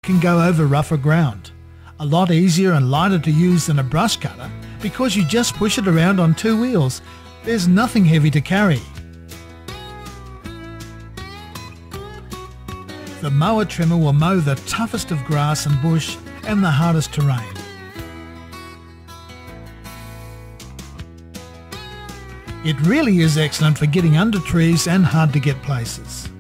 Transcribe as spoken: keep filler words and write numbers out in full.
can go over rougher ground. A lot easier and lighter to use than a brush cutter because you just push it around on two wheels. There's nothing heavy to carry. The mower trimmer will mow the toughest of grass and bush and the hardest terrain. It really is excellent for getting under trees and hard to get places.